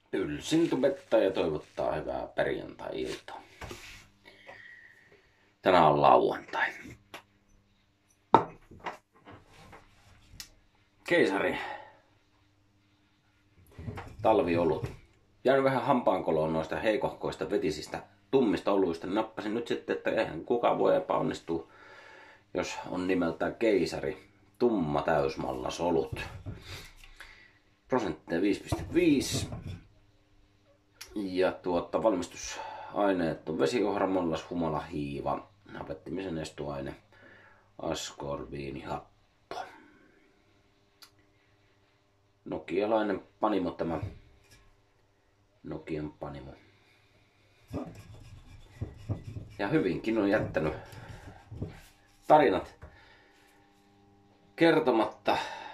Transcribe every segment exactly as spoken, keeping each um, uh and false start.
Ylsin tubettaa ja toivottaa hyvää perjantai-iltaa. Tänään on lauantai. Keisari. Talviolut. Jäänyt vähän hampaankoloon noista heikohkoista vetisistä tummista oluista. Nappasin nyt sitten, että eihän kukaan voi epäonnistua, jos on nimeltään Keisari. Tumma täysmallas olut. Prosentteja viisi pilkku viisi. Ja tuota, valmistusaineet on vesiohra, mollas, humala, hiiva, hapettimisen estuaine, askorbiinihappo. Nokialainen panimo tämä. Nokian panimo. Ja hyvinkin on jättänyt tarinat kertomatta.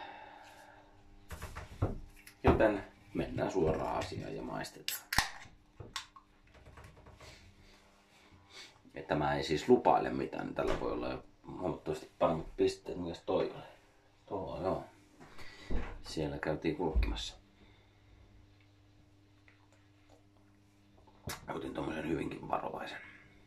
Joten mennään suoraan asiaan ja maistetaan. Ja tämä ei siis lupaile mitään, niin tällä voi olla jo huomattavasti paremmat pisteet. Mikäs toi oli? Tuo joo. Siellä käytiin kulkemassa. Otin tommosen hyvinkin varovaisen.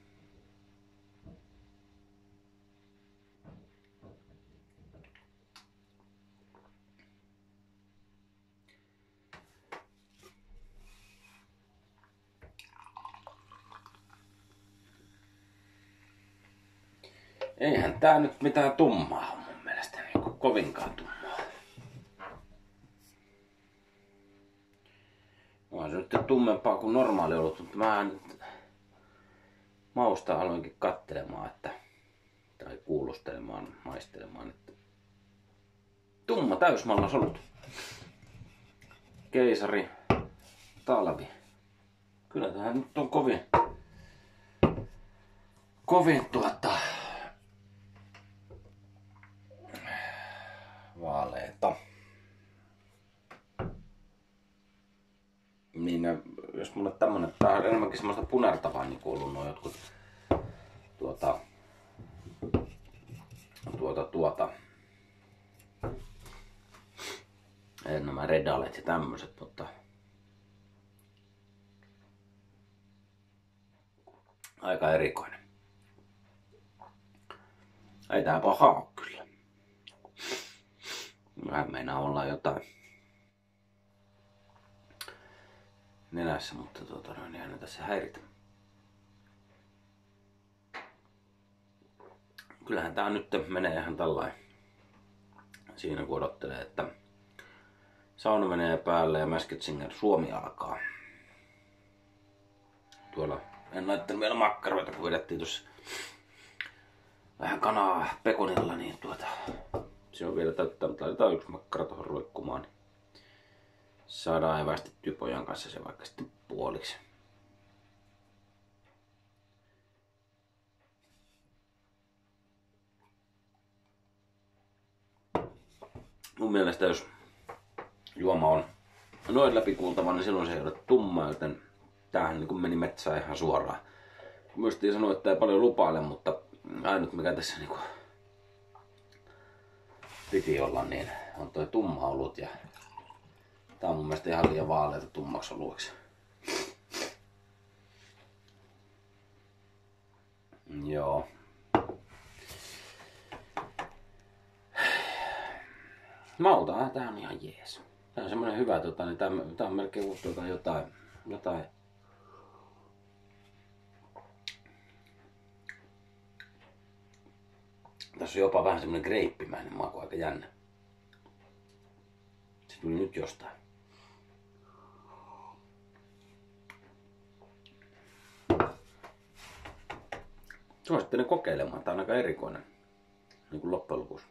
Eihän tää nyt mitään tummaa on mun mielestä, niin kovinkaan tummaa. On se nyt tummempaa kuin normaali ollut, mutta mä nyt mausta aloinkin katselemaan, että, tai kuulostelemaan, maistelemaan, että tumma täysmallas olut. Keisari, talvi. Kyllä tähän nyt on kovin, kovin tuota vaaleeta. Niin jos mulle tämmönen, tää on enemmänkin semmoista punertavaa niin kuuluu nuo jotkut tuota tuota tuota ei nämä redalet ja tämmöset, mutta aika erikoinen. Ei tää pahaa oo kyllä. Vähän meinaa olla jotain nenässä, mutta tuota noin ei anneta se häiritä. Kyllähän tää nyt menee ihan tällainen. Siinä kun odottelee, että sauna menee päälle ja Masked Singer Suomi alkaa. Tuolla en laittanut vielä makkaroita, kun vedettiin tuossa vähän kanaa pekonilla, niin tuota se on vielä täyttää, mutta laitetaan yksi makkara tuohon roikkumaan. Niin saadaan evästettyä pojan kanssa se vaikka sitten puoliksi. Mun mielestä jos juoma on noin läpikuultava, niin silloin se ei ole tumma, joten tämähän niin meni metsään ihan suoraan. Muistiin sanoa, että ei paljon lupaile, mutta ainut mikä tässä niin kuin piti olla, niin on toi tumma olut ja tää on mun mielestä ihan liian vaaleita tummaksi olueksi. Joo. Maltaa, tää on ihan jees. Tää on semmonen hyvä, tota, niin tää, tää on melkein kuin tuota, jotain, jotain. Tässä on jopa vähän semmonen greippimäinen maku, aika jännä. Se tuli nyt jostain. Suosittelen kokeilemaan, tää on aika erikoinen. Niin kuin loppujen lopuksi.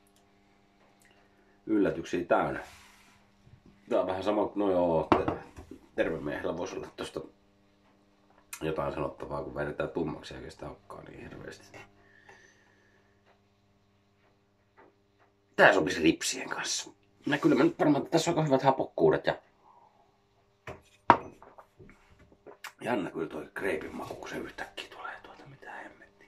Yllätyksiä täynnä. Tää on vähän sama, no joo, tervemiehellä voisi olla tosta jotain sanottavaa, kun vedetään tummaksi eikä sitä olekaan niin hirveästi. Tää sopisi ripsien kanssa. Nää kyllä mä nyt varmaan, että tässä on aika hyvät hapokkuudet ja jännä kyllä toi kreipin maku, kun se yhtäkkiä tulee tuolta, mitä hemmettiä.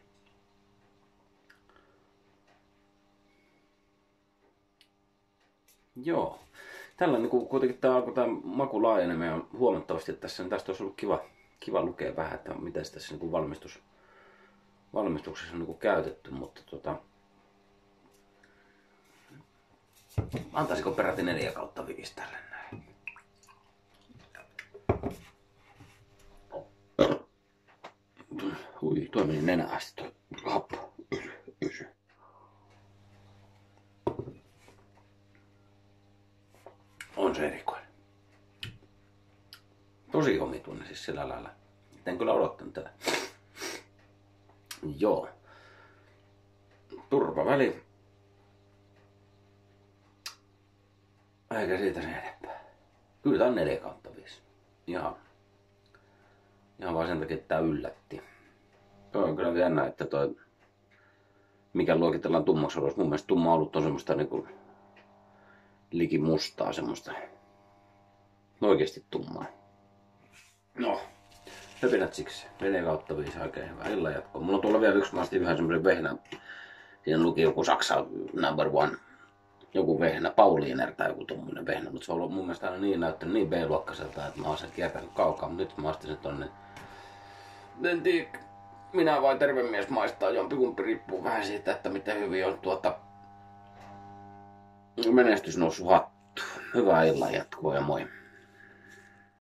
Joo. tällä niin kuitenkin tämä alkoi tämä maku laajenemaan huomattavasti tässä, niin tästä olisi ollut kiva, kiva lukea vähän, että miten tässä niin valmistus, valmistuksessa on niin käytetty, mutta tota, antaisiko peräti neljä kautta viisi tälle näin? Hui, tuo meni nenään asti tuo happo. On se erikoinen. Tosi omituinen siis sillä lailla. En kyllä odottanut tätä. Joo. Turvaväli. Eikä siitä sen enempää. Kyllä tää on neljä kautta viisi. Ihan, ihan vaan sen takia, että tää yllätti. Toi on kyllä jännä, että toi mikä luokitellaan tummaksi olossa. Mun mielestä tumma olut on semmoista niinku liki mustaa semmoista. Oikeesti tummaa. No, höpinät siksi. neljä kautta viisi oikein hyvä illan jatkoa. Mulla on tuolla vielä yksi, mä astin yhden semmosen vehnä. Siinä luki joku Saksa number one. Joku vehnä, Pauliner tai joku tommonen vehnä. Mutta se on ollut mun mielestä aina niin näyttänyt niin B-luokkaiselta, että mä oon sen kiertänyt kaukaa. Mutta nyt mä astin sen tonne. En tiedä, minä vai terve mies maistaa jompikumpi, riippuu vähän siitä, että miten hyvin on tuota menestys noussut hattuun. Hyvää illan jatkoa ja moi.